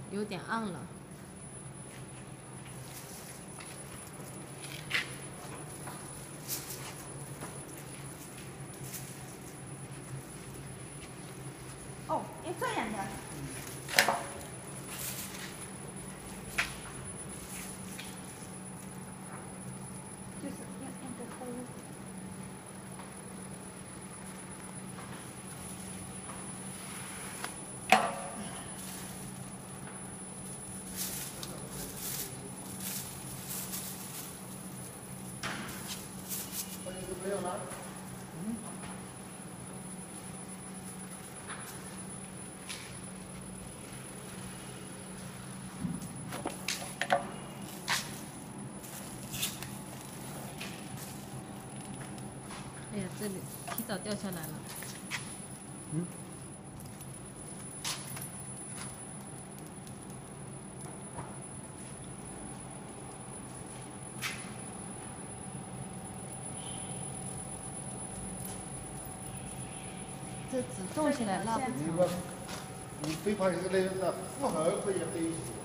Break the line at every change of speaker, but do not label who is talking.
有点暗了。
哦，要这样的。就是要个厚。
没有了。
哎呀，这里提早掉下来了。
嗯。
这纸皱起来拉不长。
你最怕是那个负荷会也黑。